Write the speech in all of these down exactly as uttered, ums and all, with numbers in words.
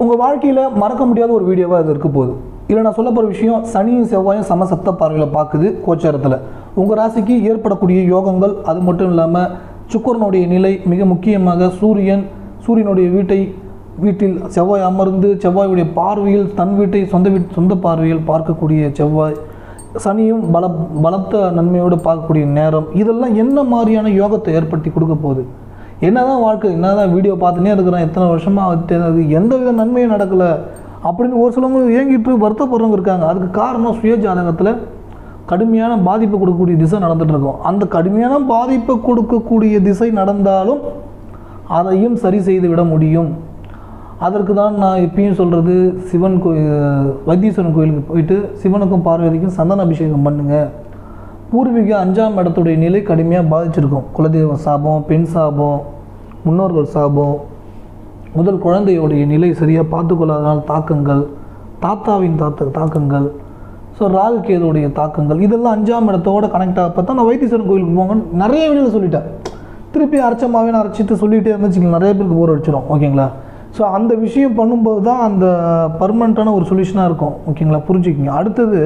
உங்கள் வாழ்க்கையில் மறக்க முடியாத ஒரு வீடியோவாக அது இருக்க போகுது. இல்லை நான் சொல்ல போகிற விஷயம் சனியும் செவ்வாயும் சமசப்த பார்வையில் பார்க்குது கோச்சாரத்தில். உங்கள் ராசிக்கு ஏற்படக்கூடிய யோகங்கள், அது மட்டும் இல்லாமல் சுக்கிரனுடைய நிலை, மிக முக்கியமாக சூரியன் சூரியனுடைய வீட்டை வீட்டில் செவ்வாய் அமர்ந்து செவ்வாயுடைய பார்வையில் தன் வீட்டை சொந்த வீட்டு சொந்த பார்வையில் பார்க்கக்கூடிய செவ்வாய், சனியும் பல பலத்த நன்மையோடு பார்க்கக்கூடிய நேரம், இதெல்லாம் என்ன மாதிரியான யோகத்தை ஏற்படுத்தி கொடுக்க போகுது? என்ன தான் வாழ்க்கை, என்ன தான் வீடியோ பார்த்துனே இருக்கிறேன், எத்தனை வருஷமாக எந்த வித நன்மையும் நடக்கலை அப்படின்னு ஒரு சிலவங்க ஏங்கிட்டு வருத்தப்படுறவங்க இருக்காங்க. அதுக்கு காரணம் சுய ஜாதகத்தில் கடுமையான பாதிப்பு கொடுக்கக்கூடிய திசை நடந்துகிட்டு இருக்கோம். அந்த கடுமையான பாதிப்பை கொடுக்கக்கூடிய திசை நடந்தாலும் அதையும் சரி செய்து விட முடியும். அதற்கு தான் நான் எப்பயும் சொல்கிறது, சிவன் கோயில் வைத்தீஸ்வரன் கோயிலுக்கு போயிட்டு சிவனுக்கும் பார்வதிக்கும் சந்தன அபிஷேகம் பண்ணுங்கள். பூர்வீக அஞ்சாம் இடத்துடைய நிலை கடுமையாக பாதிச்சிருக்கும். குலதெய்வ சாபம், பெண் சாபம், முன்னோர்கள் சாபம், முதல் குழந்தையோடைய நிலை சரியாக பார்த்துக்கொள்ளாதனால் தாக்கங்கள், தாத்தாவின் தாத்த தாக்கங்கள், ஸோ ராகு கேதுடைய தாக்கங்கள், இதெல்லாம் அஞ்சாம் இடத்தோடு கனெக்ட் ஆக பார்த்தா நான் வைத்தீஸ்வரன் கோயிலுக்கு போங்க நிறைய வீடியோவில் சொல்லிட்டேன். திருப்பி அரைச்சமாகவே நான் அரைச்சிட்டு சொல்லிகிட்டே இருந்துச்சுங்க, நிறைய பேருக்கு போர் அடிச்சிடும். ஓகேங்களா? ஸோ அந்த விஷயம் பண்ணும்போது தான் அந்த பர்மனண்ட்டான ஒரு சொல்யூஷனாக இருக்கும். ஓகேங்களா? புரிஞ்சுக்கிங்க. அடுத்தது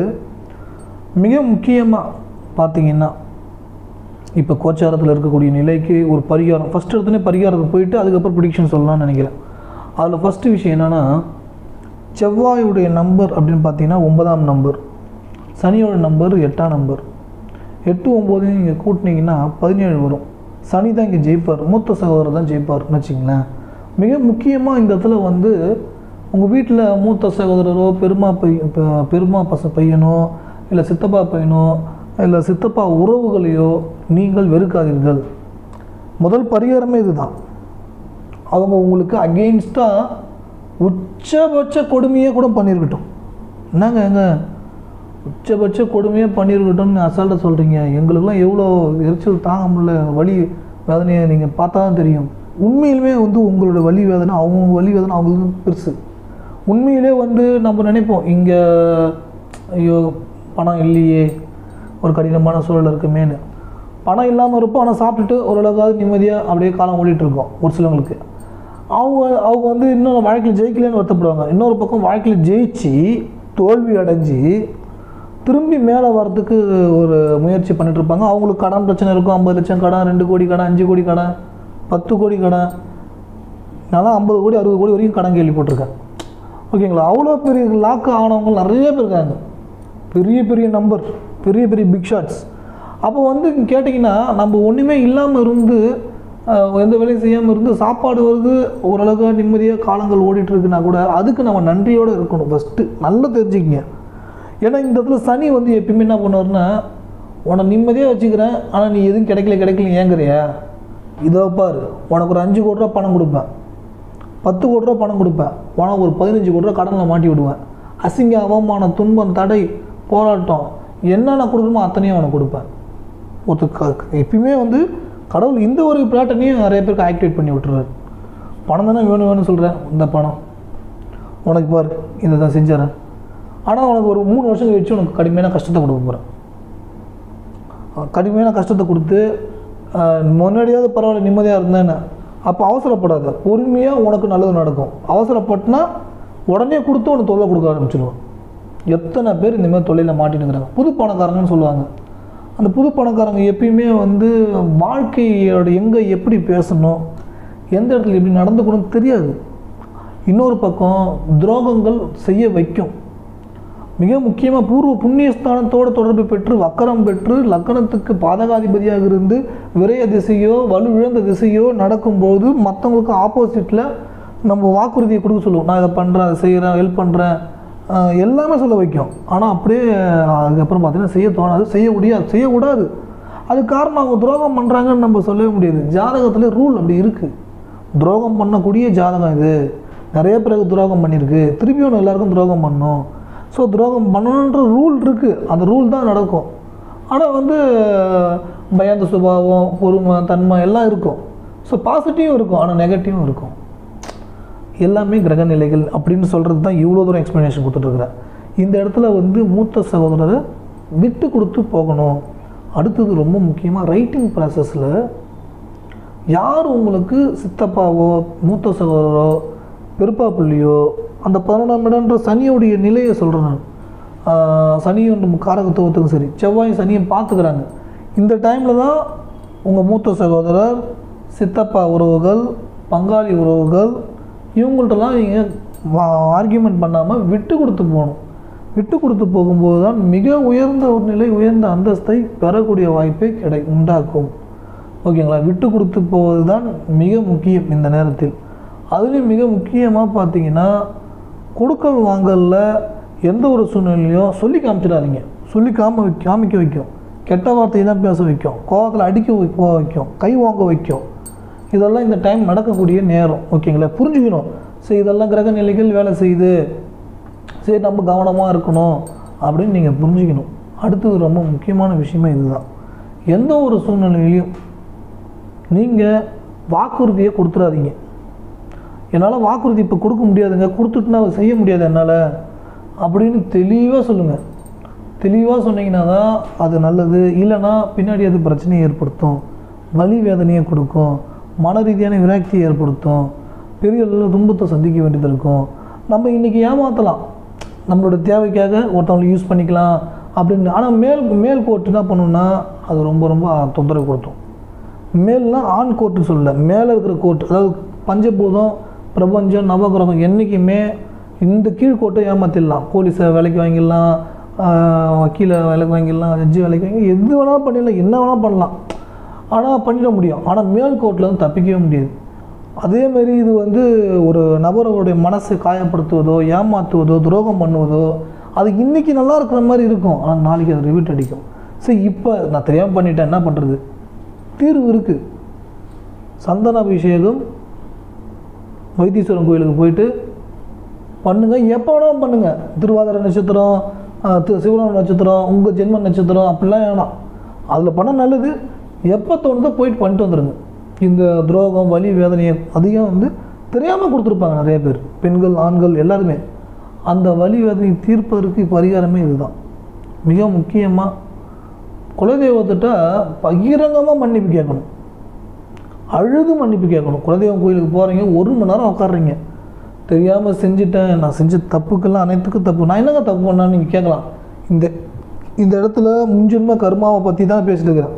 மிக முக்கியமாக பார்த்தீங்கன்னா, இப்போ கோச்சாரத்தில் இருக்கக்கூடிய நிலைக்கு ஒரு பரிகாரம், ஃபஸ்ட்டு எடுத்துனே பரிகாரத்துக்கு போயிட்டு அதுக்கப்புறம் ப்ரிடிக்ஷன் சொல்லலாம்னு நினைக்கிறேன். அதில் ஃபஸ்ட்டு விஷயம் என்னென்னா, செவ்வாயுடைய நம்பர் அப்படின்னு பார்த்தீங்கன்னா ஒன்பதாம் நம்பர், சனியோட நம்பர் எட்டாம் நம்பர். எட்டு ஒம்பது நீங்கள் கூட்டினீங்கன்னா பதினேழு வரும். சனி தான் இங்கே ஜெயிப்பார், மூத்த சகோதரர் தான் ஜெயிப்பார்னு வச்சிங்களேன். மிக முக்கியமாக இந்த இடத்துல வந்து உங்கள் வீட்டில் மூத்த சகோதரரோ பெருமா பை பெருமா பச பையனோ இல்லை சித்தப்பா பையனோ இல்லை சித்தப்பா உறவுகளையோ நீங்கள் வெறுக்காதீர்கள். முதல் பரிகாரமே இதுதான். அவங்க உங்களுக்கு அகெயின்ஸ்டாக உச்சபட்ச கொடுமையே கூட பண்ணியிருக்கட்டும். என்னங்க எங்க உச்சபட்ச கொடுமையாக பண்ணியிருக்கட்டும்னு அசால்ட்டாக சொல்கிறீங்க. எங்களுக்கெல்லாம் எவ்வளோ எரிச்சல் தாங்க முடியல, வலி வேதனையை நீங்கள் பார்த்தா தான் தெரியும். உண்மையிலுமே வந்து உங்களோட வலி வேதனை அவங்க வலி வேதனை அவங்களுக்கு பெருசு. உண்மையிலே வந்து நம்ம நினைப்போம், இங்கே ஐயோ பணம் இல்லையே, ஒரு கடினமான சூழல் இருக்குமேனு. பணம் இல்லாமல் இருப்போம், ஆனால் சாப்பிட்டுட்டு ஓரளவுக்காவது நிம்மதியாக அப்படியே காலம் ஓடிட்டுருக்கோம். ஒரு சிலவங்களுக்கு அவங்க அவங்க வந்து இன்னொரு வாழ்க்கையில் ஜெயிக்கலன்னு வருத்தப்படுவாங்க. இன்னொரு பக்கம் வாழ்க்கையில் ஜெயிச்சு தோல்வி அடைஞ்சி திரும்பி மேலே வரத்துக்கு ஒரு முயற்சி பண்ணிட்டுருப்பாங்க. அவங்களுக்கு கடன் பிரச்சனை இருக்கும். ஐம்பது லட்சம் கடன், ரெண்டு கோடி கடன், அஞ்சு கோடி கடன், பத்து கோடி கடன், நல்லா ஐம்பது கோடி அறுபது கோடி வரைக்கும் கடன் கேள்விப்பட்டிருக்கேன். ஓகேங்களா? அவ்வளோ பெரிய லாக்கு ஆனவங்க நிறைய பேர் இருக்காங்க. பெரிய பெரிய நம்பர், பெரிய பெரிய பிக் ஷாட்ஸ். அப்போ வந்து கேட்டிங்கன்னா, நம்ம ஒன்றுமே இல்லாமல் இருந்து எந்த வேலையும் செய்யாமல் இருந்து சாப்பாடு வருது, ஓரளவுக்கு நிம்மதியாக காலங்கள் ஓடிட்டுருக்குன்னா கூட அதுக்கு நம்ம நன்றியோடு இருக்கணும். ஃபஸ்ட்டு நல்லா தெரிஞ்சுக்கிங்க. ஏன்னா இந்த இடத்துல சனி வந்து எப்பயுமே என்ன பண்ணுவார்னா, உன்னை நிம்மதியாக வச்சுக்கிறேன், ஆனால் நீ எதுவும் கிடைக்கல கிடைக்கல ஏங்குறியா, இதோ பாரு உனக்கு ஒரு அஞ்சு கோடி ரூபா பணம் கொடுப்பேன், பத்து கோடி ரூபா பணம் கொடுப்பேன், உனக்கு ஒரு பதினஞ்சு கோடி ரூபா கடனில் மாட்டி விடுவேன், அசிங்க அவமானம் துன்பம் தடை போராட்டம் என்னென்ன கொடுக்கணுமோ அத்தனையும் அவனை கொடுப்பேன். ஒருத்தர் எப்பயுமே வந்து கடவுள் இந்த ஒரு பேட்டர்னையும் நிறைய பேருக்கு ஆக்டிவேட் பண்ணி விட்டுறாரு. பணம் தானே வேணும் வேணும்னு சொல்கிறேன், இந்த பணம் உனக்கு பாரு இதை தான் செஞ்சிடறேன், ஆனால் உனக்கு ஒரு மூணு வருஷம் கழிச்சு உனக்கு கடுமையான கஷ்டத்தை கொடுக்க போகிறேன். கடுமையான கஷ்டத்தை கொடுத்து முன்னாடியாவது பரவாயில்ல நிம்மதியாக இருந்தேன்னு. அப்போ அவசரப்படாத, பொறுமையாக உனக்கு நல்லது நடக்கும். அவசரப்பட்டுனா உடனே கொடுத்து உனக்கு தொல்லை கொடுக்க ஆரம்பிச்சிடுவோம். எத்தனை பேர் இந்தமாதிரி தொழிலில் மாட்டினுங்கிறாங்க. புது பணக்காரங்கன்னு சொல்லுவாங்க. அந்த புது பணக்காரங்க எப்பயுமே வந்து வாழ்க்கையோட எங்கே எப்படி பேசணும், எந்த இடத்துல எப்படி நடந்துக்கணும்னு தெரியாது. இன்னொரு பக்கம் துரோகங்கள் செய்ய வைக்கும். மிக முக்கியமாக பூர்வ புண்ணியஸ்தானத்தோடு தொடர்பு பெற்று வக்கரம் பெற்று லக்கணத்துக்கு பாதகாதிபதியாக இருந்து விரைய திசையோ வலு இழந்த திசையோ நடக்கும்போது மற்றவங்களுக்கு ஆப்போசிட்டில் நம்ம வாக்குறுதியை கொடுக்க சொல்லுவோம். நான் இதை பண்ணுறேன், அதை செய்கிறேன், ஹெல்ப் பண்ணுறேன், எல்லாமே சொல்ல வைக்கும். ஆனால் அப்படியே அதுக்கப்புறம் பார்த்தீங்கன்னா செய்ய தோணாது, செய்ய முடியாது, செய்யக்கூடாது. அது காரணம் அவங்க துரோகம் பண்ணுறாங்கன்னு நம்ம சொல்லவே முடியாது. ஜாதகத்தில் ரூல் அப்படி இருக்குது. துரோகம் பண்ணக்கூடிய ஜாதகம் இது, நிறைய பேருக்கு துரோகம் பண்ணியிருக்கு, திருப்பி ஒன்று எல்லாருக்கும் துரோகம் பண்ணணும். ஸோ துரோகம் பண்ணணுன்ற ரூல் இருக்குது, அந்த ரூல் தான் நடக்கும். ஆனால் வந்து பயந்த சுபாவம், பொறுமை, தன்மை எல்லாம் இருக்கும். ஸோ பாசிட்டிவும் இருக்கும், ஆனால் நெகட்டிவும் இருக்கும். எல்லாமே கிரக நிலைகள் அப்படின்னு சொல்கிறது தான் இவ்வளோ தூரம் எக்ஸ்ப்ளனேஷன் கொடுத்துட்ருக்குறேன். இந்த இடத்துல வந்து மூத்த சகோதரரை விட்டு கொடுத்து போகணும். அடுத்தது ரொம்ப முக்கியமாக ரைட்டிங் ப்ராசஸில் யார் உங்களுக்கு சித்தப்பாவோ மூத்த சகோதரரோ பெருப்பாப்புள்ளியோ அந்த பதினொன்றாம் இடம்ன்ற சனியோடைய நிலையை சொல்கிறேன் நான். சனியும் காரகத்துவத்துக்கும் சரி, செவ்வாயும் சனியும் பார்த்துக்கிறாங்க. இந்த டைமில் தான் உங்கள் மூத்த சகோதரர், சித்தப்பா உறவுகள், பங்காளி உறவுகள் இவங்கள்ட்டலாம் நீங்கள் ஆர்கியூமெண்ட் பண்ணாமல் விட்டு கொடுத்து போகணும். விட்டு கொடுத்து போகும்போது தான் மிக உயர்ந்த ஒரு நிலை, உயர்ந்த அந்தஸ்தை பெறக்கூடிய வாய்ப்பை கிடை உண்டாக்கும். ஓகேங்களா? விட்டு கொடுத்து போவது தான் மிக முக்கியம் இந்த நேரத்தில். அதுலேயும் மிக முக்கியமாக பார்த்தீங்கன்னா, கொடுக்கல் வாங்கலில் எந்த ஒரு சூழ்நிலையும் சொல்லி காமிச்சிடாதீங்க. சொல்லி காம காமிக்க வைக்கும், கெட்ட வார்த்தையெல்லாம் பேச வைக்கும், கோவத்தில் அடிக்க போக வைக்கும், கை வாங்க வைக்கும். இதெல்லாம் இந்த டைம் நடக்கக்கூடிய நேரம். ஓகேங்களா? புரிஞ்சுக்கணும். சரி, இதெல்லாம் கிரக நிலைகள் வேலை செய்யுது, சரி நம்ம கவனமாக இருக்கணும் அப்படின்னு நீங்கள் புரிஞ்சுக்கணும். அடுத்தது ரொம்ப முக்கியமான விஷயமே இதுதான். எந்த ஒரு சூழ்நிலையிலையும் நீங்கள் வாக்குறுதியை கொடுத்துடாதீங்க. என்னால் வாக்குறுதி இப்போ கொடுக்க முடியாதுங்க, கொடுத்துட்டுனா செய்ய முடியாது என்னால் அப்படின்னு தெளிவாக சொல்லுங்கள். தெளிவாக சொன்னீங்கன்னா தான் அது நல்லது. இல்லைனா பின்னாடி அது பிரச்சனையை ஏற்படுத்தும், வலி வேதனையை கொடுக்கும், மன ரீதியான விரக்தியை ஏற்படுத்தும், பெரிய அளவில் துன்பத்தை சந்திக்க வேண்டியது இருக்கும். நம்ம இன்றைக்கி ஏமாற்றலாம், நம்மளோட தேவைக்காக ஒருத்தவங்களை யூஸ் பண்ணிக்கலாம் அப்படின்னு. ஆனால் மேல் மேல் கோர்ட்டு என்ன பண்ணணும்னா அது ரொம்ப ரொம்ப தொந்தரவு கொடுத்தோம். மேல்னா ஆண் கோர்ட்டு சொல்லலை, மேலே இருக்கிற கோர்ட், அதாவது பஞ்சபூதம், பிரபஞ்சம், நவகிரகம் என்றைக்குமே இந்த கீழ்கோட்டை ஏமாற்றிடலாம். போலீஸை வேலைக்கு வாங்கிடலாம், வக்கீலை வேலைக்கு வாங்கிடலாம், ஜட்ஜி வேலைக்கு வாங்கி எது வேணாலும் பண்ணிடலாம், என்ன வேணாலும் பண்ணலாம். ஆனால் பண்ணிட முடியும். ஆனால் மேல் கோர்ட்டில் வந்து தப்பிக்கவே முடியாது. அதேமாரி இது வந்து ஒரு நபருடைய மனசை காயப்படுத்துவதோ, ஏமாற்றுவதோ, துரோகம் பண்ணுவதோ, அது இன்றைக்கி நல்லா இருக்கிற மாதிரி இருக்கும், ஆனால் நாளைக்கு அது ரிவீட் அடிக்கும். சரி, இப்போ நான் தெரியாமல் பண்ணிட்டேன், என்ன பண்ணுறது? தீர்வு இருக்குது. சந்தன அபிஷேகம் வைத்தீஸ்வரன் கோயிலுக்கு போயிட்டு பண்ணுங்கள், எப்போ வேணாலும் பண்ணுங்கள். திருவாதிரை நட்சத்திரம், சிவராம நட்சத்திரம், உங்கள் ஜென்ம நட்சத்திரம் அப்படிலாம் வேணாம், அதில் பண்ண நல்லது. எப்போ தோணுதோ போயிட்டு பண்ணிட்டு வந்துடுங்க. இந்த துரோகம், வலி, வேதனையை அதிகம் வந்து தெரியாமல் கொடுத்துருப்பாங்க நிறைய பேர், பெண்கள், ஆண்கள் எல்லாருமே. அந்த வலி வேதனை தீர்ப்பதற்கு பரிகாரமே இதுதான். மிக முக்கியமாக குலதெய்வத்திட்ட பகிரங்கமாக மன்னிப்பு கேட்கணும், அழுது மன்னிப்பு கேட்கணும். குலதெய்வம் கோயிலுக்கு போகிறீங்க, ஒரு மணி நேரம் உட்காடுறீங்க, தெரியாமல் செஞ்சுட்டேன், நான் செஞ்ச தப்புக்கெல்லாம் அனைத்துக்கும் தப்பு, நான் என்னங்க தப்பு பண்ணான்னு நீங்கள் கேட்கலாம். இந்த இந்த இடத்துல முன்ஜென்ம கர்மாவை பற்றி தான் பேசிட்டு இருக்கிறேன்.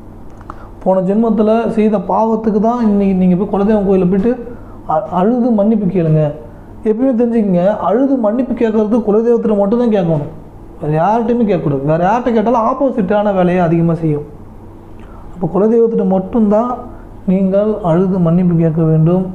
போன ஜென்மத்தில் செய்த பாவத்துக்கு தான் இன்றைக்கி நீங்கள் போய் குலதெய்வம் கோயிலில் போய்ட்டு அழுது மன்னிப்பு கேளுங்க. எப்பயுமே தெரிஞ்சுக்கிங்க, அழுது மன்னிப்பு கேட்குறது குலதெய்வத்தில் மட்டும்தான் கேட்கணும், வேறு யார்கிட்டையுமே கேட்கக்கூடாது. வேறு யார்கிட்ட கேட்டாலும் ஆப்போசிட்டான வேலையை அதிகமாக செய்யும். அப்போ குலதெய்வத்திட்ட மட்டும்தான் நீங்கள் அழுது மன்னிப்பு கேட்க வேண்டும்.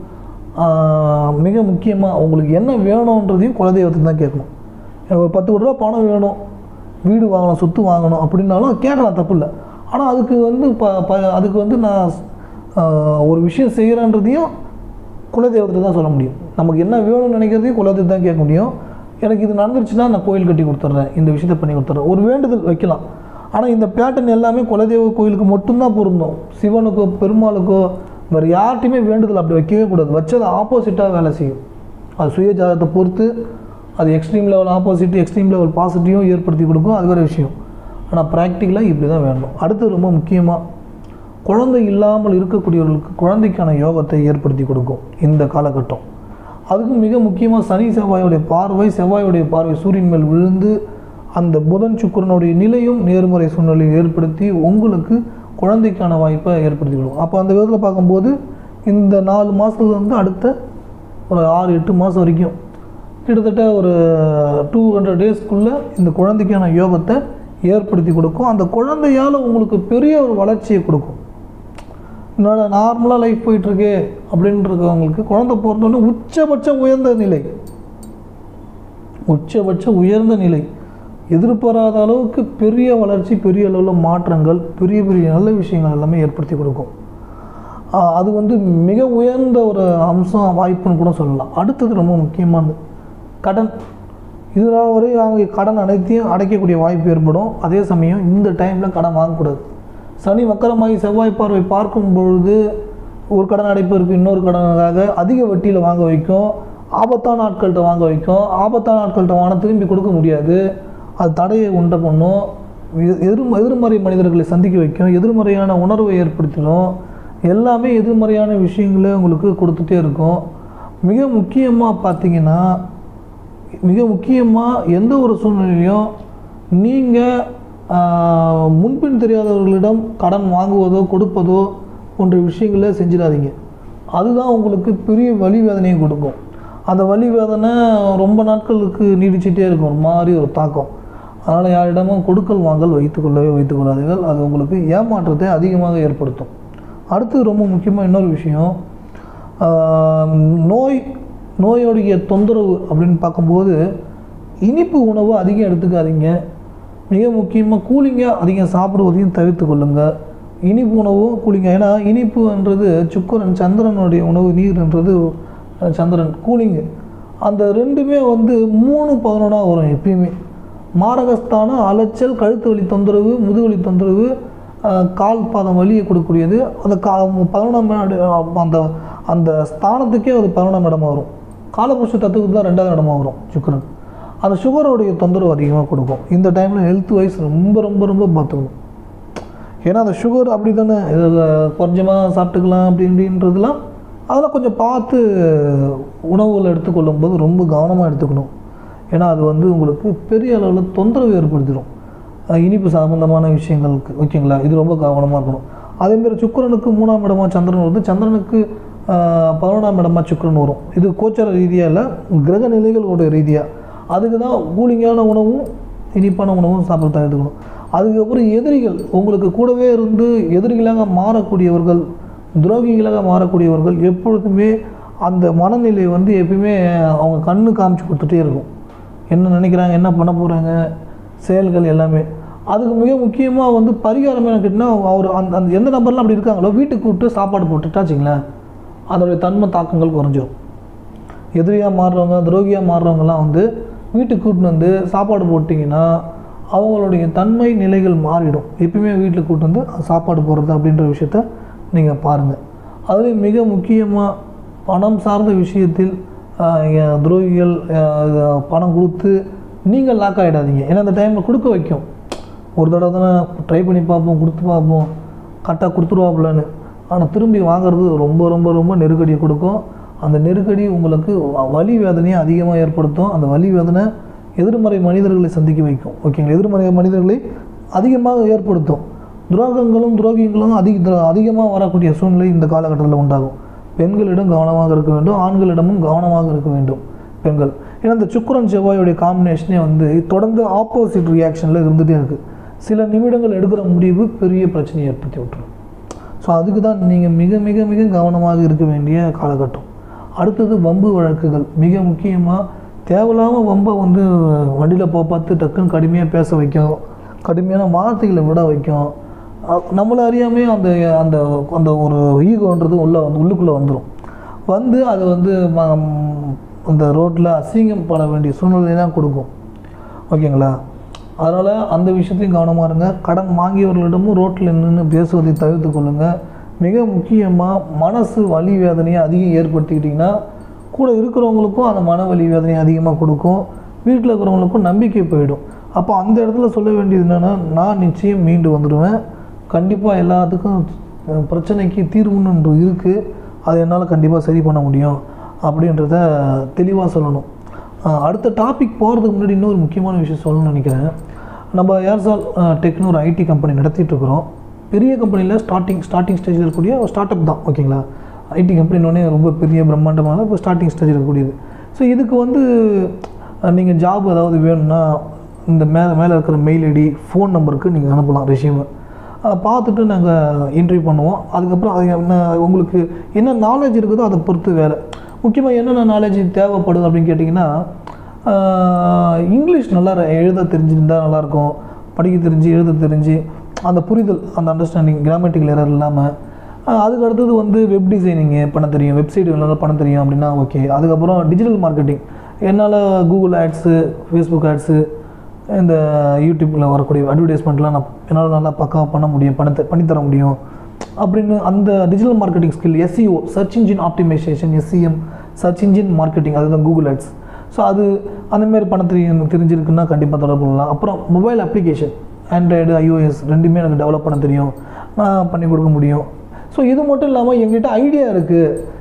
மிக முக்கியமாக உங்களுக்கு என்ன வேணுன்றதையும் குலதெய்வத்துக்கு தான் கேட்கணும். எனக்கு ஒரு பத்து கோடி ரூபா பணம் வேணும், வீடு வாங்கணும், சொத்து வாங்கணும் அப்படின்னாலும் கேட்கலாம், தப்பு இல்லை. ஆனால் அதுக்கு வந்து ப ப அதுக்கு வந்து நான் ஒரு விஷயம் செய்கிறேன்றதையும் குலதெய்வத்தை தான் சொல்ல முடியும். நமக்கு என்ன வேணும்னு நினைக்கிறதையும் குலதெய்வத்தை தான் கேட்க முடியும். எனக்கு இது நடந்துருச்சுன்னா நான் கோயில் கட்டி கொடுத்துட்றேன், இந்த விஷயத்தை பண்ணி கொடுத்துட்றேன், ஒரு வேண்டுதல் வைக்கலாம். ஆனால் இந்த பேட்டர்ன் எல்லாமே குலதெய்வ கோயிலுக்கு மட்டும்தான் பொருந்தும். சிவனுக்கோ பெருமாளுக்கோ வேறு யார்ட்டையுமே வேண்டுதல் அப்படி வைக்கவே கூடாது. வச்சது ஆப்போசிட்டாக வேலை செய்யும். அது சுய ஜாதகத்தை பொறுத்து அது extreme level opposite, extreme level பாசிட்டிவும் ஏற்படுத்தி கொடுக்கும், அது வேறு விஷயம். ஆனால் ப்ராக்டிக்கலாக இப்படி தான் வேணும். அடுத்து ரொம்ப முக்கியமாக குழந்தை இல்லாமல் இருக்கக்கூடியவர்களுக்கு குழந்தைக்கான யோகத்தை ஏற்படுத்தி கொடுக்கும் இந்த காலகட்டம். அதுக்கும் மிக முக்கியமாக சனி செவ்வாயுடைய பார்வை, செவ்வாயுடைய பார்வை சூரியன் மேல் விழுந்து அந்த புதன் சுக்கிரனுடைய நிலையும் நேர்மறை சூழ்நிலையை ஏற்படுத்தி உங்களுக்கு குழந்தைக்கான வாய்ப்பை ஏற்படுத்தி கொடுக்கும். அப்போ அந்த விதத்தில் பார்க்கும்போது இந்த நாலு மாதத்துல வந்து அடுத்த ஒரு ஆறு எட்டு மாதம் வரைக்கும் கிட்டத்தட்ட ஒரு டூ ஹண்ட்ரட் டேஸ்க்குள்ளே இந்த குழந்தைக்கான யோகத்தை ஏற்படுத்தி கொடுக்கும். அந்த குழந்தையால் உங்களுக்கு பெரிய ஒரு வளர்ச்சியை கொடுக்கும். என்னோட நார்மலாக லைஃப் போயிட்டுருக்கு அப்படின்றவங்களுக்கு குழந்தை பிறந்தோடனே உச்சபட்ச உயர்ந்த நிலை, உச்சபட்ச உயர்ந்த நிலை, எதிர்பாராத அளவுக்கு பெரிய வளர்ச்சி, பெரிய அளவில் மாற்றங்கள், பெரிய பெரிய நல்ல விஷயங்கள் எல்லாமே ஏற்படுத்தி கொடுக்கும். அது வந்து மிக உயர்ந்த ஒரு அம்சம், வாய்ப்புன்னு கூட சொல்லலாம். அடுத்தது ரொம்ப முக்கியமானது கடன். இதனால் வரை அவங்க கடன் அனைத்தையும் அடைக்கக்கூடிய வாய்ப்பு ஏற்படும். அதே சமயம் இந்த டைமில் கடன் வாங்கக்கூடாது. சனி வக்கரமாகி செவ்வாய் பார்வை பார்க்கும் பொழுது ஒரு கடன் அடைப்பு இருக்குது, இன்னொரு கடனுக்காக அதிக வட்டியில் வாங்க வைக்கும், ஆபத்தான ஆட்கள்கிட்ட வாங்க வைக்கும். ஆபத்தான ஆட்கள்கிட்ட வாங்க திரும்பி கொடுக்க முடியாது, அது தடையை உண்டு பண்ணும். எதிர் எதிர்மறை மனிதர்களை சந்திக்க வைக்கும், எதிர்மறையான உணர்வை ஏற்படுத்திடும். எல்லாமே எதிர்மறையான விஷயங்களே உங்களுக்கு கொடுத்துட்டே இருக்கும். மிக முக்கியமாக பார்த்தீங்கன்னா மிக முக்கியமாக எந்த ஒரு சூழ்நிலையும் நீங்கள் முன்பின் தெரியாதவர்களிடம் கடன் வாங்குவதோ கொடுப்பதோ போன்ற விஷயங்களை செஞ்சிடாதீங்க. அதுதான் உங்களுக்கு பெரிய வலி வேதனையை கொடுக்கும். அந்த வலி வேதனை ரொம்ப நாட்களுக்கு நீடிச்சிட்டே இருக்கும், ஒரு மாதிரி ஒரு தாக்கம். அதனால் யாரிடமும் கொடுக்கல் வாங்கல் வைத்துக்கொள்ளவே வைத்துக்கொள்ளாதீர்கள். அது உங்களுக்கு ஏமாற்றத்தை அதிகமாக ஏற்படுத்தும். அடுத்து ரொம்ப முக்கியமாக இன்னொரு விஷயம், நோய் நோயோடைய தொந்தரவு அப்படின்னு பார்க்கும்போது இனிப்பு உணவு அதிகம் எடுத்துக்காதீங்க. மிக முக்கியமாக கூலிங்காக அதிகம் சாப்பிடுவதையும் தவிர்த்து கொள்ளுங்கள். இனிப்பு உணவும் கூலிங்க. ஏன்னா இனிப்புன்றது சுக்கரன், சந்திரனுடைய உணவு, நீர்ன்றது சந்திரன், கூலிங்கு. அந்த ரெண்டுமே வந்து மூணு பதினொன்றாக வரும் எப்பயுமே. மாரகஸ்தானம், அலைச்சல், கழுத்து வலி தொந்தரவு, முதுவலி தொந்தரவு, கால் பாதம் வலியை கொடுக்கக்கூடியது. அந்த கா பதினொன்றாம் அந்த அந்த ஸ்தானத்துக்கே அது பதினொன்றாம் இடமா வரும். காலபுருஷ தத்துவத்துக்கு தான் ரெண்டாவது இடமா வரும் சுக்கரன். அந்த சுகருடைய தொந்தரவு அதிகமாக கொடுக்கும். இந்த டைமில் ஹெல்த் வைஸ் ரொம்ப ரொம்ப ரொம்ப பார்த்துக்கணும். ஏன்னா அந்த சுகர் அப்படி தானே, கொஞ்சமாக சாப்பிட்டுக்கலாம் அப்படி இப்படின்றதுலாம் அதெல்லாம் கொஞ்சம் பார்த்து உணவுகள் எடுத்துக்கொள்ளும் போது ரொம்ப கவனமாக எடுத்துக்கணும். ஏன்னா அது வந்து உங்களுக்கு பெரிய அளவில் தொந்தரவு ஏற்படுத்திடும் இனிப்பு சம்பந்தமான விஷயங்களுக்கு. ஓகேங்களா? இது ரொம்ப கவனமாக இருக்கணும். அதேமாதிரி சுக்கரனுக்கு மூணாம் இடமா சந்திரன் வருது, சந்திரனுக்கு பதினொன்றாம் இடமா சுக்கரன் வரும். இது கோச்சார ரீதியாக இல்லை, கிரக நிலைகளோட ரீதியாக. அதுக்கு தான் கூலிங்கான உணவும் இனிப்பான உணவும் சாப்பிட தவிர்த்துக்கணும். அதுக்கப்புறம் எதிரிகள் உங்களுக்கு கூடவே இருந்து எதிரிகளாக மாறக்கூடியவர்கள், துரோகிகளாக மாறக்கூடியவர்கள் எப்பொழுதுமே அந்த மனநிலை வந்து எப்பயுமே அவங்க கண்ணு காமிச்சு கொடுத்துட்டே இருக்கும். என்ன நினைக்கிறாங்க, என்ன பண்ண போகிறாங்க, செயல்கள் எல்லாமே. அதுக்கு மிக முக்கியமாக வந்து பரிகாரம் என்ன கேட்டிங்கன்னா, அவர் அந்த அந்த எந்த நபர்லாம் அப்படி இருக்காங்களோ வீட்டுக்கு கூப்பிட்டு சாப்பாடு போட்டுட்டா வச்சிங்களேன், அதோடைய தன்மை தாக்கங்கள் குறைஞ்சிடும். எதிரியாக மாறுறவங்க, துரோகியாக மாறுறவங்கலாம் வந்து வீட்டுக்கு கூப்பிட்டு வந்து சாப்பாடு போட்டிங்கன்னா அவங்களுடைய தன்மை நிலைகள் மாறிடும். எப்பயுமே வீட்டில் கூப்பிட்டு வந்து சாப்பாடு போடுறது அப்படின்ற விஷயத்த நீங்கள் பாருங்கள். அதுலேயும் மிக முக்கியமாக பணம் சார்ந்த விஷயத்தில் துரோகிகள் பணம் கொடுத்து நீங்கள் லாக் ஆகிடாதீங்க. ஏன்னா அந்த டைமில் கொடுக்க வைக்கும். ஒரு தடவை தானே ட்ரை பண்ணி பார்ப்போம், கொடுத்து பார்ப்போம், கரெக்டாக கொடுத்துருவாப்புலன்னு. ஆனால் திரும்பி வாங்கிறது ரொம்ப ரொம்ப ரொம்ப நெருக்கடியை கொடுக்கும். அந்த நெருக்கடி உங்களுக்கு வலி வேதனையை அதிகமாக ஏற்படுத்தும். அந்த வலி வேதனை எதிர்மறை மனிதர்களை சந்திக்க வைக்கும். ஓகேங்களா? எதிர்மறை மனிதர்களை அதிகமாக ஏற்படுத்தும். துரோகங்களும் துரோகிகளும் அதிக அதிகமாக வரக்கூடிய சூழ்நிலை இந்த காலகட்டத்தில் உண்டாகும். பெண்களிடம் கவனமாக இருக்க வேண்டும், ஆண்களிடமும் கவனமாக இருக்க வேண்டும் பெண்கள். ஏன்னா இந்த சுக்கிரன் செவ்வாயுடைய காம்பினேஷனே வந்து தொடர்ந்து ஆப்போசிட் ரியாக்ஷனில் இருந்துகிட்டே இருக்குது. சில நிமிடங்கள் எடுக்கிற முடிவு பெரிய பிரச்சனையை ஏற்படுத்தி விட்டுரும். ஸோ அதுக்கு தான் நீங்கள் மிக மிக மிக கவனமாக இருக்க வேண்டிய காலகட்டம். அடுத்தது வம்பு வழக்குகள். மிக முக்கியமாக தேவையில்லாமல் வம்பை வந்து வண்டியில் போக பார்த்து டக்குன்னு கடுமையாக பேச வைக்கும், கடுமையான வார்த்தைகளை விட வைக்கும். நம்மளை அறியாமே அந்த அந்த அந்த ஒரு ஈகோன்றது உள்ள வந்து உள்ளுக்குள்ளே வந்துடும். வந்து அது வந்து அந்த ரோட்டில் அசிங்கம் பட வேண்டிய சூழ்நிலை தான் கொடுக்கும். ஓகேங்களா? அதனால் அந்த விஷயத்தையும் கவனமாக இருங்க. கடன் வாங்கியவர்களிடமும் ரோட்டில் நின்று பேசுவதை தவிர்த்து கொள்ளுங்கள். மிக முக்கியமாக மனசு வலி வேதனையை அதிகம் ஏற்படுத்திக்கிட்டிங்கன்னா கூட இருக்கிறவங்களுக்கும் அந்த மன வலி வேதனையை அதிகமாக கொடுக்கும், வீட்டில் இருக்கிறவங்களுக்கும் நம்பிக்கை போயிடும். அப்போ அந்த இடத்துல சொல்ல வேண்டியது என்னென்னா, நான் நிச்சயம் மீண்டு வந்துடுவேன், கண்டிப்பாக எல்லாத்துக்கும் பிரச்சனைக்கு தீர்வுன்னு இருக்குது, அது என்னால் கண்டிப்பாக சரி பண்ண முடியும் அப்படின்றத தெளிவாக சொல்லணும். அடுத்த டாபிக் போகிறதுக்கு முன்னாடி இன்னொரு முக்கியமான விஷயம் சொல்லணும்னு நினைக்கிறேன். நம்ம ஏர்சால் டெக்னோ ஒரு ஐடி கம்பெனி நடத்திட்டுருக்குறோம். பெரிய கம்பெனியில் ஸ்டார்டிங் ஸ்டார்டிங் ஸ்டேஜில் இருக்கக்கூடிய ஒரு ஸ்டார்ட் அப் தான். ஓகேங்களா? ஐடி கம்பெனின்னொடனே ரொம்ப பெரிய பிரம்மாண்டமான இப்போ ஸ்டார்டிங் ஸ்டேஜில் இருக்கக்கூடியது. ஸோ இதுக்கு வந்து நீங்கள் ஜாப் ஏதாவது வேணும்னா இந்த மேலே மேலே இருக்கிற மெயில் ஐடி, ஃபோன் நம்பருக்கு நீங்கள் அனுப்பலாம் ரெஸ்யூமை. பார்த்துட்டு நாங்கள் இன்டர்வியூ பண்ணுவோம். அதுக்கப்புறம் அது என்ன உங்களுக்கு என்ன நாலேஜ் இருக்குதோ அதை பொறுத்து வேலை. முக்கியமாக என்னென்ன நாலேஜ் தேவைப்படுது அப்படின்னு கேட்டிங்கன்னா, இங்கிலீஷ் நல்லா எழுத தெரிஞ்சுருந்தால் நல்லாயிருக்கும், படிக்க தெரிஞ்சு எழுத தெரிஞ்சு அந்த புரிதல், அந்த அண்டர்ஸ்டாண்டிங், கிராமட்டிக்கல் எரர் இல்லாமல். அதுக்கு அடுத்தது வந்து வெப் டிசைனிங்கு பண்ண தெரியும், வெப்சைட் நல்லா பண்ண தெரியும் அப்படின்னா ஓகே. அதுக்கப்புறம் டிஜிட்டல் மார்க்கெட்டிங், என்னால் கூகுள் ஆட்ஸு, ஃபேஸ்புக் ஆட்ஸு, இந்த யூடியூப்பில் வரக்கூடிய அட்வர்டைஸ்மெண்ட்லாம் நான் என்னால் நல்லா பக்காவாக பண்ண முடியும், பண்ண பண்ணித்தர முடியும் அப்படின்னு அந்த digital marketing skill, SEO, search engine optimisation, SCM, search engine marketing, அதுதான் கூகுள் ஆட்ஸ். ஸோ அது அந்தமாரி பண்ண தெரியும் தெரிஞ்சிருக்குன்னா கண்டிப்பாக தொடர்பு பண்ணலாம். அப்புறம் மொபைல் அப்ளிகேஷன், ஆண்ட்ராய்டு, ஐஓஎஸ் ரெண்டுமே எனக்கு டெவலப் பண்ண தெரியும், நான் பண்ணி கொடுக்க முடியும். ஸோ இது மட்டும் இல்லாமல் எங்கிட்ட ஐடியா இருக்குது,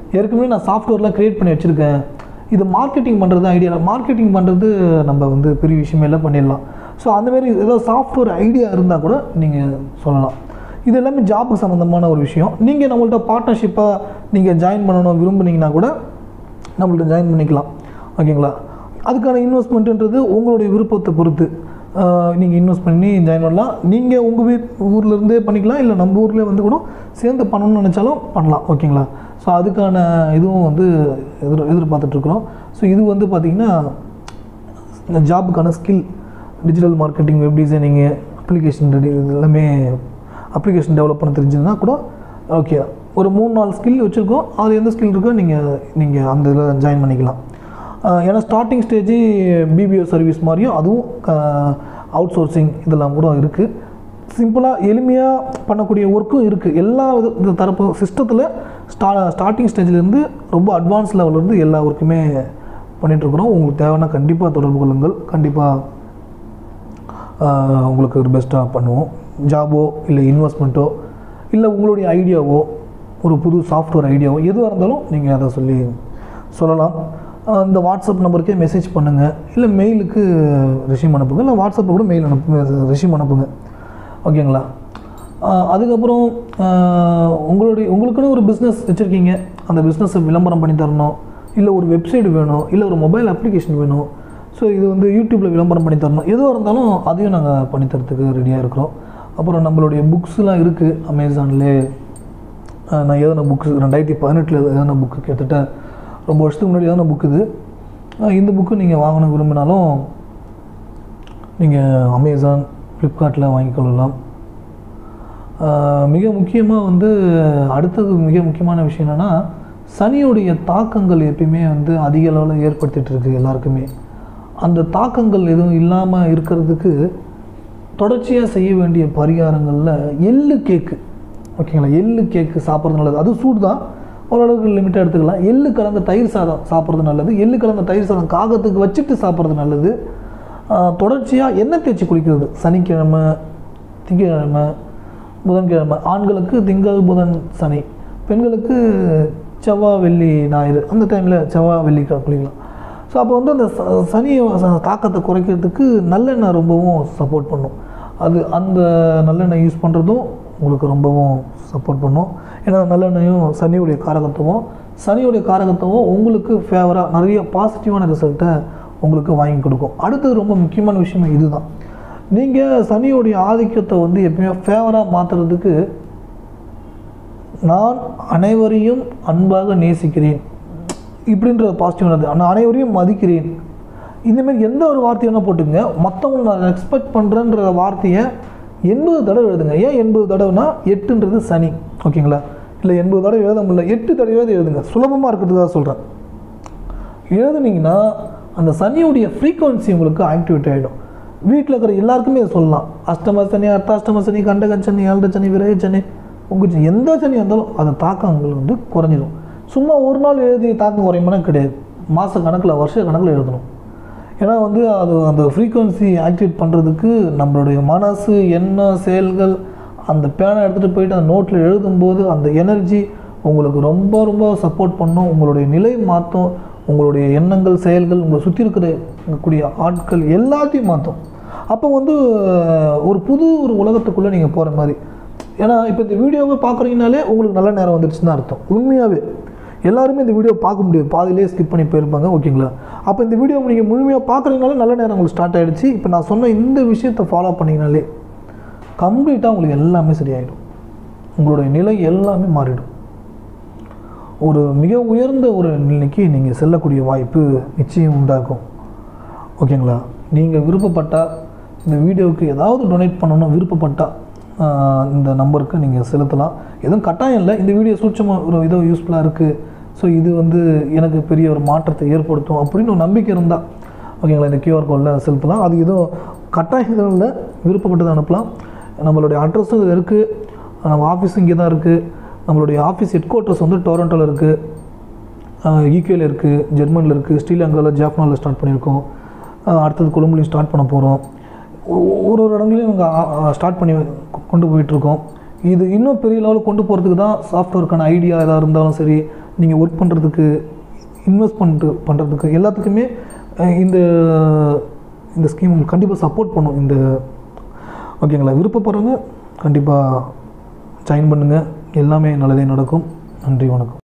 ஏற்கனவே நான் சாஃப்ட்வேர்லாம் க்ரியேட் பண்ணி வச்சுருக்கேன், இது மார்க்கெட்டிங் பண்ணுறது ஐடியா, மார்க்கெட்டிங் பண்ணுறது நம்ம வந்து பெரிய விஷயமே எல்லாம் பண்ணிடலாம். ஸோ அந்தமாரி ஏதாவது சாஃப்ட்வேர் ஐடியா இருந்தால் கூட நீங்கள் சொல்லலாம். இது எல்லாமே ஜாபுக்கு சம்மந்தமான ஒரு விஷயம். நீங்கள் நம்மள்ட்ட பார்ட்னர்ஷிப்பாக நீங்கள் ஜாயின் பண்ணணும் விரும்புனீங்கன்னா கூட நம்மள்ட்ட ஜாயின் பண்ணிக்கலாம். ஓகேங்களா? அதுக்கான இன்வெஸ்ட்மெண்ட்டுன்றது உங்களுடைய விருப்பத்தை பொறுத்து நீங்கள் இன்வெஸ்ட் பண்ணி ஜாயின் பண்ணலாம். நீங்கள் உங்கள் வீட் ஊர்லேருந்தே பண்ணிக்கலாம், இல்லை நம்ம ஊர்லேயே வந்து கூட சேர்ந்து பண்ணணும்னு நினச்சாலும் பண்ணலாம். ஓகேங்களா? ஸோ அதுக்கான இதுவும் வந்து எதிர் எதிர்பார்த்துட்ருக்குறோம். ஸோ இது வந்து பார்த்திங்கன்னா இந்த ஜாபுக்கான skill, digital marketing, web designing, application ready, இது எல்லாமே அப்ளிகேஷன் டெவலப் பண்ண தெரிஞ்சதுன்னா கூட ஓகே. ஒரு மூணு நாலு ஸ்கில் வச்சுருக்கோம், அது எந்த ஸ்கில் இருக்கோ நீங்கள் நீங்கள் அந்த இதில் ஜாயின் பண்ணிக்கலாம். ஏன்னா ஸ்டார்டிங் ஸ்டேஜ் பிபிஓ சர்வீஸ் மாதிரியும் அதுவும் அவுட் சோர்சிங் இதெல்லாம் கூட இருக்குது. சிம்பிளாக எளிமையாக பண்ணக்கூடிய ஒர்க்கும் இருக்குது. எல்லா இது தரப்பு சிஸ்டத்தில் ஸ்டா ஸ்டார்டிங் ஸ்டேஜ்லேருந்து ரொம்ப அட்வான்ஸ் லெவல்லேருந்து எல்லா ஒர்க்குமே பண்ணிகிட்ருக்குறோம். உங்களுக்கு தேவைன்னா கண்டிப்பாக தொடர்பு கொள்ளுங்கள். கண்டிப்பாக உங்களுக்கு ஒரு பெஸ்ட்டாக பண்ணுவோம். ஜாபோ இல்லை இன்வெஸ்ட்மெண்ட்டோ இல்லை உங்களுடைய ஐடியாவோ ஒரு புது சாஃப்ட்வேர் ஐடியாவோ எதுவாக இருந்தாலும் நீங்கள் அதை சொல்லி சொல்லலாம். இந்த வாட்ஸ்அப் நம்பருக்கே மெசேஜ் பண்ணுங்கள், இல்லை மெயிலுக்கு ரெஸ்யூம் அனுப்புங்க, இல்லை வாட்ஸ்அப்பில் கூட மெயில் அனுப்புங்க, ரெஸ்யூம் அனுப்புங்க. ஓகேங்களா? அதுக்கப்புறம் உங்களுடைய உங்களுக்குன்னு ஒரு பிஸ்னஸ் வச்சுருக்கீங்க, அந்த பிஸ்னஸை விளம்பரம் பண்ணி தரணும், இல்லை ஒரு வெப்சைட் வேணும், இல்லை ஒரு மொபைல் அப்ளிகேஷன் வேணும், ஸோ இது வந்து யூடியூப்பில் விளம்பரம் பண்ணி தரணும், எதுவாக இருந்தாலும் அதையும் நாங்கள் பண்ணித்தரத்துக்கு ரெடியாக இருக்கிறோம். அப்புறம் நம்மளுடைய புக்ஸ்லாம் இருக்குது அமேசான்லே. நான் எழுதின புக்ஸ் ரெண்டாயிரத்தி பதினெட்டில் எழுதின புக்கு, கிட்டத்தட்ட ரொம்ப வருஷத்துக்கு முன்னாடி எழுதின புக்கு இது. இந்த புக்கு நீங்கள் வாங்கணும் விரும்பினாலும் நீங்கள் அமேசான், ஃப்ளிப்கார்ட்டில் வாங்கிக்கொள்ளலாம். மிக முக்கியமாக வந்து அடுத்தது மிக முக்கியமான விஷயம் என்னென்னா, சனியுடைய தாக்கங்கள் எப்பயுமே வந்து அதிக அளவில் ஏற்படுத்திகிட்டு இருக்குது எல்லாருக்குமே. அந்த தாக்கங்கள் எதுவும் இல்லாமல் இருக்கிறதுக்கு தொடர்ச்சியாக செய்ய வேண்டிய பரிகாரங்களில் எள்ளு கேக்கு. ஓகேங்களா? எள்ளு கேக்கு சாப்பிட்றது நல்லது. அது சூடு தான், ஓரளவுக்கு லிமிட்டாக எடுத்துக்கலாம். எள்ளு கலந்த தயிர் சாதம் சாப்பிட்றது நல்லது. எள்ளு கலந்த தயிர் சாதம் காகத்துக்கு வச்சுட்டு சாப்பிட்றது நல்லது. தொடர்ச்சியாக எண்ணெய் தேய்ச்சி குளிக்கிறது சனிக்கிழமை, திங்கக்கிழமை, புதன்கிழமை. ஆண்களுக்கு திங்கள், புதன், சனி. பெண்களுக்கு செவ்வாய், வெள்ளி, ஞாயிறு, அந்த டைமில் செவ்வாய், வெள்ளி குளிக்கலாம். ஸோ அப்போ வந்து அந்த சனி தாக்கத்தை குறைக்கிறதுக்கு நல்லெண்ணெய் ரொம்பவும் சப்போர்ட் பண்ணும். அது அந்த நல்லெண்ணெய் யூஸ் பண்ணுறதும் உங்களுக்கு ரொம்பவும் சப்போர்ட் பண்ணும். ஏன்னா நல்லெண்ணெயும் சனியுடைய காரகத்துவம் சனியுடைய காரகத்துவம் உங்களுக்கு ஃபேவராக நிறைய பாசிட்டிவான ரிசல்ட்டை உங்களுக்கு வாங்கி கொடுக்கும். அடுத்தது ரொம்ப முக்கியமான விஷயம் இதுதான். நீங்கள் சனியுடைய ஆதிக்கத்தை வந்து எப்பயுமே ஃபேவராக மாற்றுறதுக்கு, நான் அனைவரையும் அன்பாக நேசிக்கிறேன் இப்படின்ற பாசிட்டிவ் அது, நான் அனைவரையும் மதிக்கிறேன், இந்தமாரி எந்த ஒரு வார்த்தையை வேணால் போட்டுங்க. மற்றவங்களை நான் ரெஸ்பெக்ட் பண்ணுறேன்ற வார்த்தையை எண்பது தடவை எழுதுங்க. ஏன் எண்பது தடவைனா எட்டுன்றது சனி. ஓகேங்களா? இல்லை எண்பது தடவை எழுத முடியல, எட்டு தடவையாவது எழுதுங்க. சுலபமாக இருக்கிறதுக்காக சொல்கிறேன். எழுதுனீங்கன்னா அந்த சனியுடைய ஃப்ரீக்குவன்சி உங்களுக்கு ஆக்டிவேட் ஆகிடும். வீட்டில் இருக்கிற எல்லாருக்குமே இதை சொல்லலாம். அஷ்டம சனி, அர்த்தாஷ்டம சனி, கண்டக சனி, ஏழரை சனி, விரைய சனி, உங்கள் சனி, எந்த சனி இருந்தாலும் அந்த தாக்கங்கள் வந்து குறைஞ்சிடும். சும்மா ஒரு நாள் எழுதி தாக்கம் குறையுமானா கிடையாது, மாத கணக்கில், வருஷ கணக்கில் எழுதணும். ஏன்னா வந்து அது அந்த ஃப்ரீக்குவன்சி ஆக்டிவேட் பண்ணுறதுக்கு நம்மளுடைய மனசு, எண்ணம், செயல்கள், அந்த பேனை எடுத்துகிட்டு போயிட்டு அந்த நோட்டில் எழுதும்போது அந்த எனர்ஜி உங்களுக்கு ரொம்ப ரொம்ப சப்போர்ட் பண்ணும். உங்களுடைய நிலை மாற்றும். உங்களுடைய எண்ணங்கள், செயல்கள், உங்களை சுற்றி இருக்கிற கூடிய ஆட்கள் எல்லாத்தையும் மாற்றும். அப்போ வந்து ஒரு புது ஒரு உலகத்துக்குள்ளே நீங்கள் போகிற மாதிரி. ஏன்னா இப்போ இந்த வீடியோவை பார்க்குறீங்கனாலே உங்களுக்கு நல்ல நேரம் வந்துடுச்சுன்னு அர்த்தம். உண்மையாகவே எல்லாருமே இந்த வீடியோ பார்க்க முடியாது, பாதிலே ஸ்கிப் பண்ணி போயிருப்பாங்க. ஓகேங்களா? அப்போ இந்த வீடியோ நீங்கள் முழுமையாக பார்க்குறீங்கனாலே நல்ல நேரம் உங்களுக்கு ஸ்டார்ட் ஆகிடுச்சு. இப்போ நான் சொன்ன இந்த விஷயத்தை ஃபாலோ பண்ணிங்கனாலே கம்ப்ளீட்டாக உங்களுக்கு எல்லாமே சரியாயிடும். உங்களுடைய நிலை எல்லாமே மாறிடும். ஒரு மிக உயர்ந்த ஒரு நிலைக்கு நீங்கள் செல்லக்கூடிய வாய்ப்பு நிச்சயம் உண்டாக்கும். ஓகேங்களா? நீங்கள் விருப்பப்பட்டால் இந்த வீடியோவுக்கு ஏதாவது டொனேட் பண்ணணும் விருப்பப்பட்டால் இந்த நம்பருக்கு நீங்கள் செலுத்தலாம். எதுவும் கட்டாயம் இல்லை. இந்த வீடியோ சூட்சமாக ஒரு இதோ யூஸ்ஃபுல்லாக இருக்குது, ஸோ இது வந்து எனக்கு பெரிய ஒரு மாற்றத்தை ஏற்படுத்தும் அப்படின்னு ஒரு நம்பிக்கை இருந்தால் ஓகேங்களா, இந்த கியூஆர் கோடில் செலுத்தலாம். அது எதுவும் கட்டாயம் எதுவும் இல்லை, விருப்பப்பட்டதை அனுப்பலாம். நம்மளுடைய அட்ரஸும் இது இருக்குது. நம்ம ஆஃபீஸும் இங்கே தான் இருக்குது. நம்மளுடைய ஆஃபீஸ் ஹெட் குவார்ட்டர்ஸ் வந்து டொரண்டோவில் இருக்குது, யூகேயில் இருக்குது, ஜெர்மனியில் இருக்குது, ஸ்ரீலங்காவில் ஜாஃப்னாவில் ஸ்டார்ட் பண்ணியிருக்கோம். அடுத்தது கொழும்புலையும் ஸ்டார்ட் பண்ண போகிறோம். ஒரு ஒரு இடங்களையும் நாங்கள் ஸ்டார்ட் பண்ணி கொண்டு போயிட்டுருக்கோம். இது இன்னும் பெரிய லெவலில் கொண்டு போகிறதுக்கு தான் சாஃப்ட்வேருக்கான ஐடியா எதாக இருந்தாலும் சரி, நீங்கள் ஒர்க் பண்ணுறதுக்கு, இன்வெஸ்ட்மெண்ட் பண்ணுறதுக்கு எல்லாத்துக்குமே இந்த இந்த ஸ்கீம் உங்களுக்கு கண்டிப்பாக சப்போர்ட் பண்ணும். இந்த ஓகேங்களா, விருப்பப்படுறவங்க கண்டிப்பாக ஜாயின் பண்ணுங்கள். எல்லாமே நல்லதே நடக்கும். நன்றி, வணக்கம்.